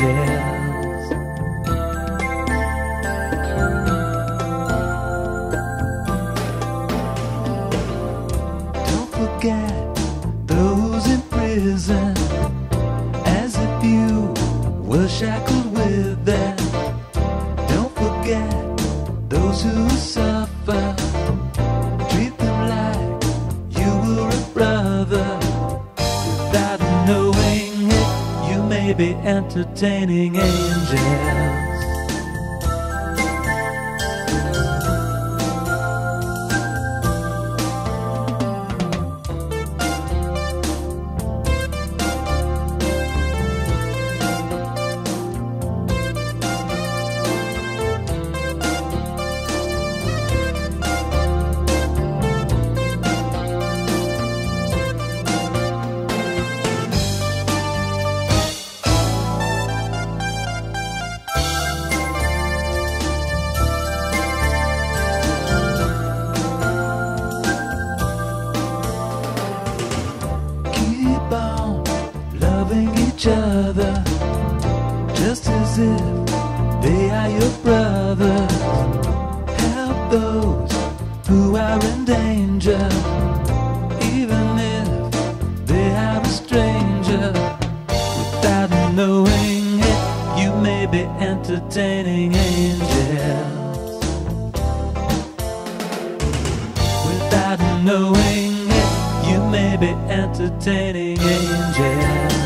angels. Don't forget those in prison, as if you were shackled with them. Don't forget those who suffer, treat them like you were a brother. Without knowing it, you may be entertaining angels. Loving each other, just as if they are your brothers. Help those who are in danger, even if they are a stranger. Without knowing it, you may be entertaining angels. Without knowing it, you may be entertaining angels.